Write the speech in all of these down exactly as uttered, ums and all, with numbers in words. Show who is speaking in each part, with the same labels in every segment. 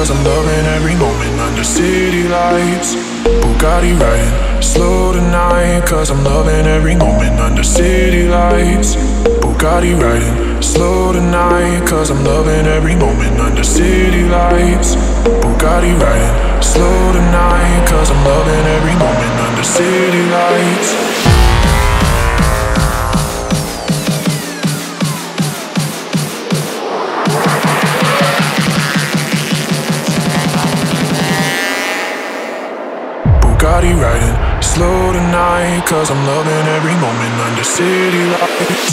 Speaker 1: cause I'm loving every moment under city lights. Bugatti riding slow tonight, cause I'm loving every moment under city lights. Bugatti riding slow tonight, cause I'm loving every moment under city lights. Bugatti riding slow tonight, cause I'm loving every moment under city lights. Bugatti riding slow tonight, cause I'm loving every moment under city lights.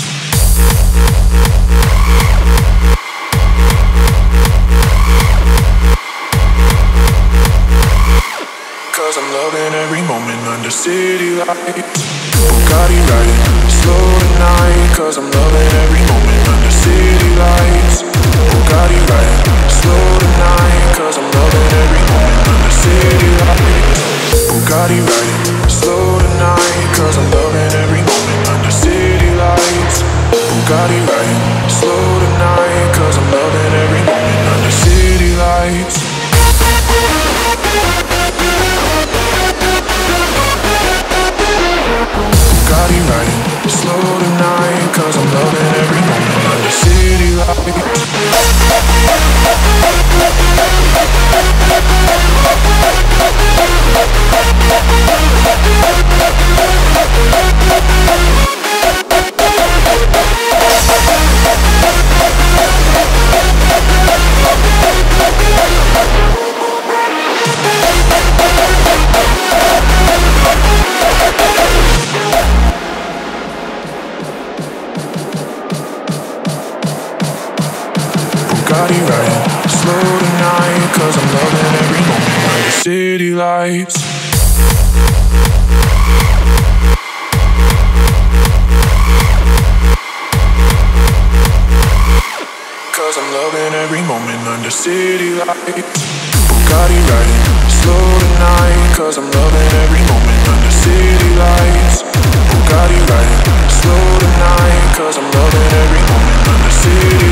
Speaker 1: Cause I'm loving every moment under city lights. Bugatti riding slow tonight, cause I'm loving every moment under city lights. Bugatti riding slow tonight, cause I'm loving every moment under city lights. Bugatti riding slow tonight, cause I'm loving every moment under city lights. Bugatti riding slow tonight, cause I'm loving every moment under city lights. Bugatti riding slow tonight, cause I'm loving every moment under city lights. Bugatti riding slow tonight, cause I'm loving every moment under city lights. Cause I'm loving every moment under city lights. Bugatti riding slow tonight, cause I'm loving every moment under city lights. Bugatti riding slow tonight, cause I'm loving every moment under city